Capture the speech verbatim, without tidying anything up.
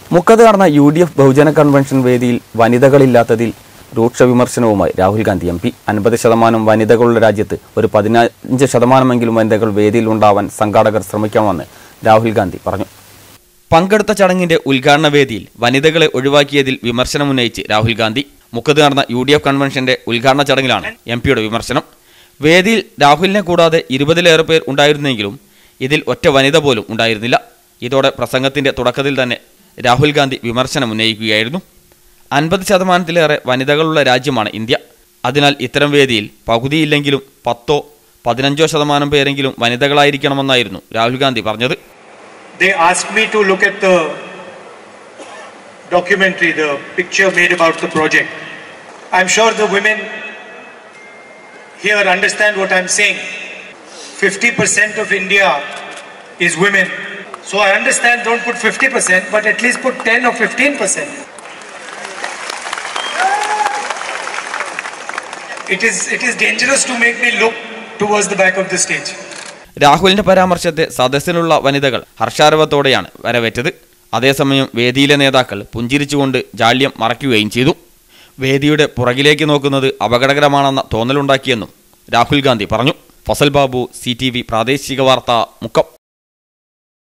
മുക്കത്ത് നടന്ന U D F ബഹുജന കൺവെൻഷൻ വേദിയിൽ വനിതകളില്ലാത്തതിൽ രൂക്ഷ വിമർശനവുമായി രാഹുൽ ഗാന്ധി എം പി. അൻപത് ശതമാനം വനിതകളുടെ രാജ്യത്ത് ഒരു പതിനഞ്ച് ശതമാനമെങ്കിലും വനിതകൾ വേദിയിൽ ഉണ്ടാവാൻ സംഘാടകർ ശ്രമിക്കണമെന്ന് രാഹുൽ ഗാന്ധി പറഞ്ഞു. പങ്കെടുത്ത ചടങ്ങിന്റെ ഉദ്ഘാടന വേദിയിൽ വനിതകളെ ഒഴിവാക്കിയതിൽ വിമർശനമുന്നയിച്ച് രാഹുൽ ഗാന്ധി. മുക്കത്ത് നടന്ന യു ഡി എഫ് കൺവെൻഷന്റെ ഉദ്ഘാടന ചടങ്ങിലാണ് എം പിയുടെ വിമർശനം. വേദിയിൽ രാഹുലിനെ കൂടാതെ ഇരുപതിലേറെ പേർ ഉണ്ടായിരുന്നെങ്കിലും ഇതിൽ ഒറ്റ വനിത പോലും ഉണ്ടായിരുന്നില്ല. ഇതോടെ പ്രസംഗത്തിന്റെ തുടക്കത്തിൽ തന്നെ രാഹുൽ ഗാന്ധി വിമർശനം ഉന്നയിക്കുകയായിരുന്നു. അൻപത് ശതമാനത്തിലേറെ വനിതകളുള്ള രാജ്യമാണ് ഇന്ത്യ. അതിനാൽ ഇത്തരം വേദിയിൽ പകുതിയില്ലെങ്കിലും പത്തോ പതിനഞ്ചോ ശതമാനം പേരെങ്കിലും വനിതകളായിരിക്കണമെന്നായിരുന്നു രാഹുൽ ഗാന്ധി പറഞ്ഞത്. They asked me to look at the documentary, the picture made about the project. I'm sure the women here understand what I'm saying. fifty percent of India is women. So I understand, don't put fifty percent, but at least put ten or fifteen percent. It is, it is dangerous to make me look towards the back of the stage. രാഹുലിന്റെ പരാമർശത്തെ സദസ്സിലുള്ള വനിതകൾ ഹർഷാരവത്തോടെയാണ് വരവേറ്റത്. അതേസമയം വേദിയിലെ നേതാക്കൾ പുഞ്ചിരിച്ചുകൊണ്ട് ജാള്യം മറയ്ക്കുകയും ചെയ്തു. വേദിയുടെ പുറകിലേക്ക് നോക്കുന്നത് അപകടകരമാണെന്ന തോന്നലുണ്ടാക്കിയെന്നും രാഹുൽ ഗാന്ധി പറഞ്ഞു. Fazal Babu, C T V പ്രാദേശിക വാർത്ത, മുക്കം.